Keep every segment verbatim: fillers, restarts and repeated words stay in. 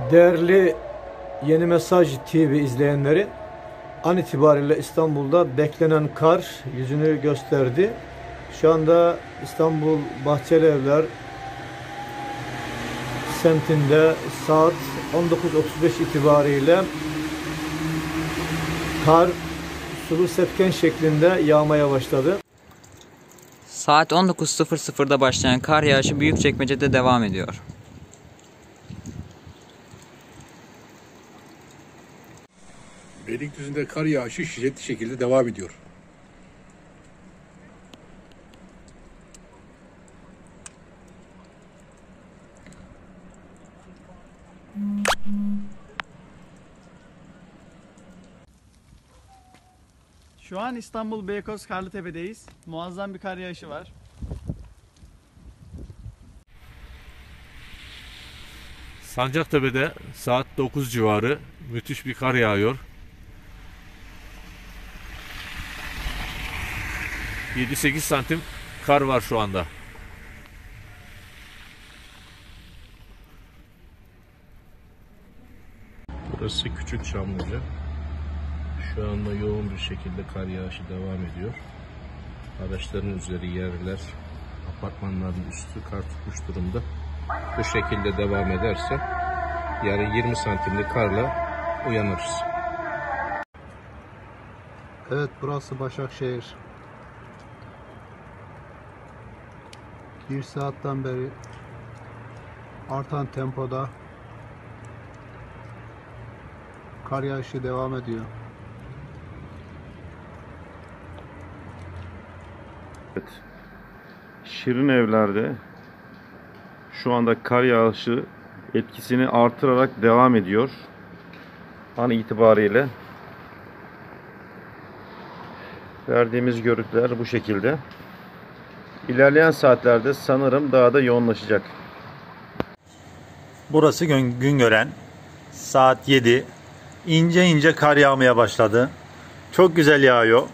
Değerli Yeni Mesaj T V izleyenleri, an itibariyle İstanbul'da beklenen kar yüzünü gösterdi. Şu anda İstanbul Bahçelievler semtinde saat on dokuz otuz beş itibariyle kar sulu sepken şeklinde yağmaya başladı. Saat on dokuz sıfır sıfırda başlayan kar yağışı Büyükçekmece'de devam ediyor. Beylikdüzü'nde kar yağışı şiddetli şekilde devam ediyor. Şu an İstanbul Beykoz Karlıtepe'deyiz. Muazzam bir kar yağışı var. Sancaktepe'de saat dokuz civarı müthiş bir kar yağıyor. yedi sekiz santim kar var şu anda. Burası Küçük Çamlıca. Şu anda yoğun bir şekilde kar yağışı devam ediyor. Araçların üzeri, yerler, apartmanların üstü kar tutmuş durumda. Bu şekilde devam ederse yarın yirmi santimlik karla uyanırız. Evet, burası Başakşehir. Bir saatten beri artan tempoda kar yağışı devam ediyor. Evet. Şirin Evler'de şu anda kar yağışı etkisini artırarak devam ediyor. An itibariyle verdiğimiz görüntüler bu şekilde. İlerleyen saatlerde sanırım daha da yoğunlaşacak. Burası Güngören. Saat yedi. İnce ince kar yağmaya başladı. Çok güzel yağıyor.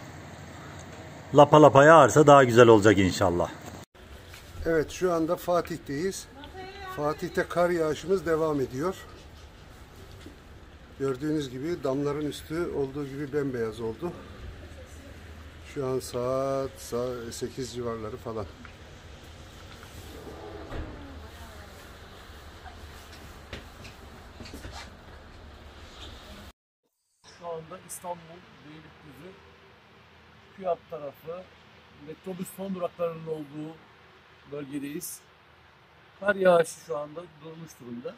Lapa lapa yağarsa daha güzel olacak inşallah. Evet, şu anda Fatih'teyiz. Fatih'te kar yağışımız devam ediyor. Gördüğünüz gibi damların üstü olduğu gibi bembeyaz oldu. Şu an saat sekiz civarları falan. Şu anda İstanbul Beylikdüzü Kuyat tarafı metrobüs son duraklarının olduğu bölgedeyiz. Kar yağışı şu anda durmuş durumda.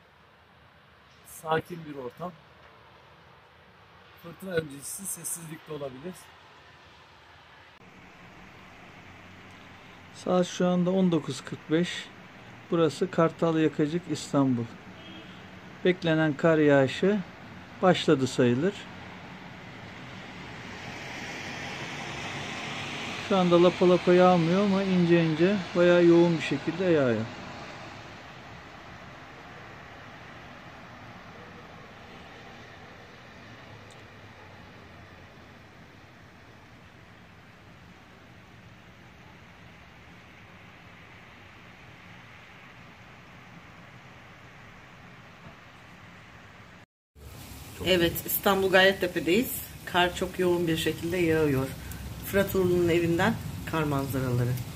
Sakin bir ortam. Fırtına öncesi sessizlikte olabilir. Saat şu anda on dokuz kırk beş. Burası Kartalyakacık, İstanbul. Beklenen kar yağışı başladı sayılır. Şu anda lapa lapa yağmıyor ama ince ince bayağı yoğun bir şekilde yağıyor. Evet, İstanbul Gayrettepe'deyiz. Kar çok yoğun bir şekilde yağıyor. Fırat Uğurlu'nun evinden kar manzaraları.